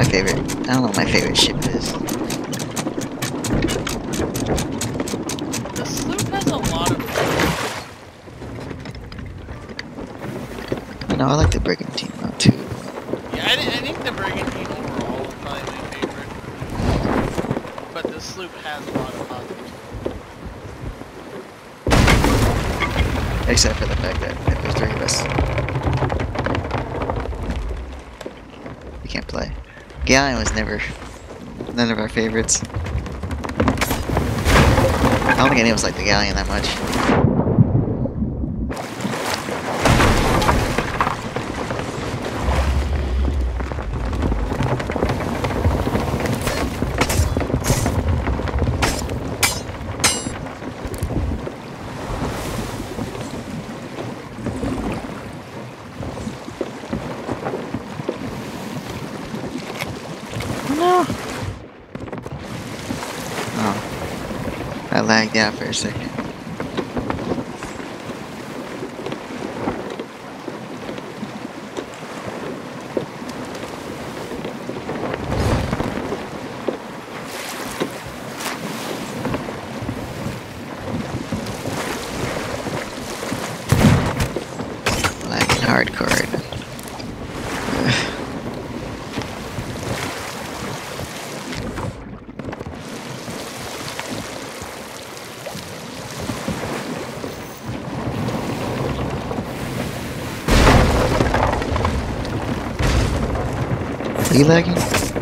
favorite. I don't know what my favorite ship is. The sloop has a lot of. No, I like the brigantine though too. Yeah, I think the brigantine overall is probably my favorite. But the sloop has a lot of positives. Except for the fact that if there's 3 of us, we can't play. Galleon was never none of our favorites. I don't think any of us liked the Galleon that much. No. Oh. I lagged out for a second. Lagging hardcore. Are you lagging?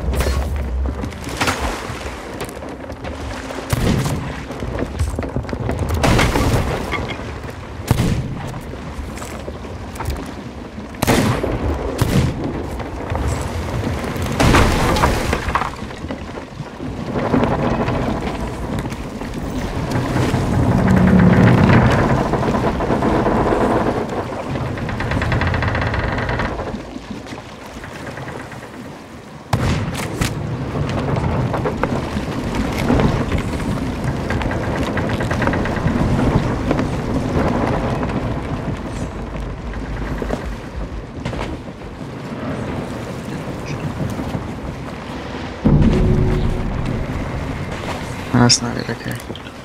No, that's not it, okay.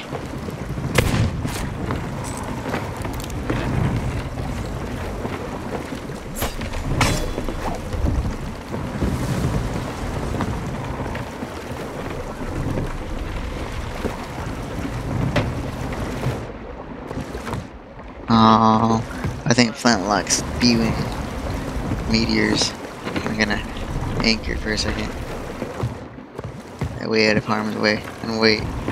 Oh, I think Flintlock's spewing meteors. I'm gonna anchor for a second. That way out of harm's way and wait.